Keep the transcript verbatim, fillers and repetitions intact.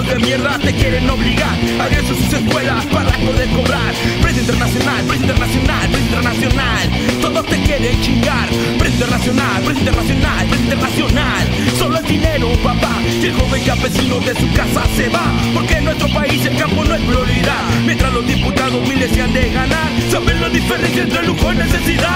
de mierda te quieren obligar a abrir sus escuelas para poder cobrar. Prensa internacional, prensa internacional, prensa internacional. Todos te quieren chingar. Prensa internacional, prensa internacional, prensa internacional. Solo el dinero, papá. Y el joven campesino de su casa se va, porque en nuestro país el campo no es prioridad. Mientras los diputados miles se han de ganar, saben la diferencia entre lujo y necesidad.